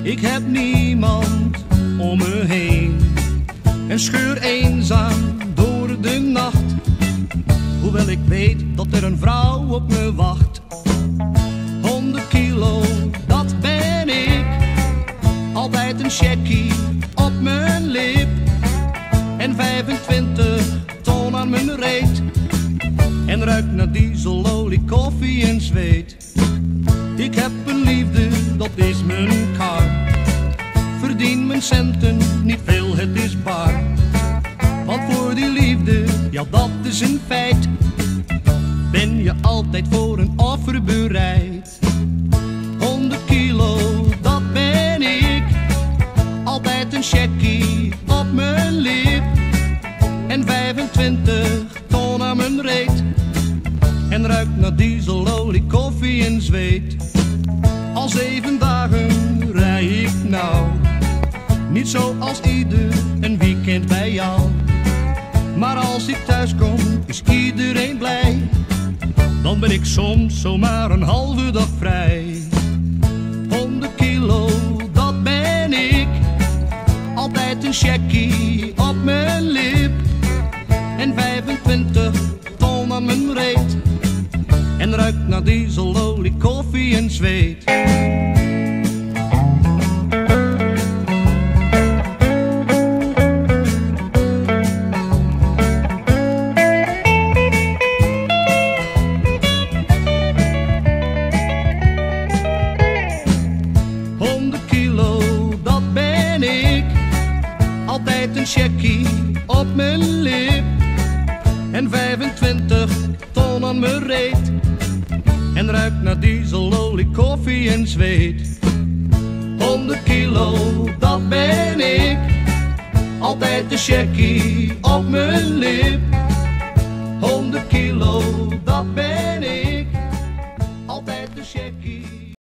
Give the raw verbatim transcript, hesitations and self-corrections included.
Ik heb niemand om me heen en scheur eenzaam door de nacht, hoewel ik weet dat er een vrouw op me wacht. Honderd kilo, dat ben ik, altijd een checkie op mijn lip en vijfentwintig ton aan mijn reet en ruik naar diesel, olie, koffie en zweet. Ik heb een liefde, dat is mijn kar, verdien mijn centen, niet veel, het is bar. Want voor die liefde, ja dat is een feit, ben je altijd voor een offer bereid. Honderd kilo, dat ben ik, altijd een checkie op mijn lip en vijfentwintig ton aan mijn reet en ruik naar diesel, olie, koffie en zweet. Al zeven dagen rij ik nou, niet zoals ieder een weekend bij jou. Maar als ik thuis kom is iedereen blij, dan ben ik soms zomaar een halve dag vrij. Honderd kilo, dat ben ik, altijd een checkie op mijn lip en vijfentwintig ton aan mijn reet en ruikt naar diesel, olie, koffie en zweet. Honderd kilo, dat ben ik, altijd een checkie op mijn lip en vijfentwintig ton aan mijn reet en ruikt naar diesel, olie, koffie en zweet. Honderd kilo, dat ben ik, altijd een checkie op mijn lip. Honderd kilo, dat ben ik, altijd een checkie.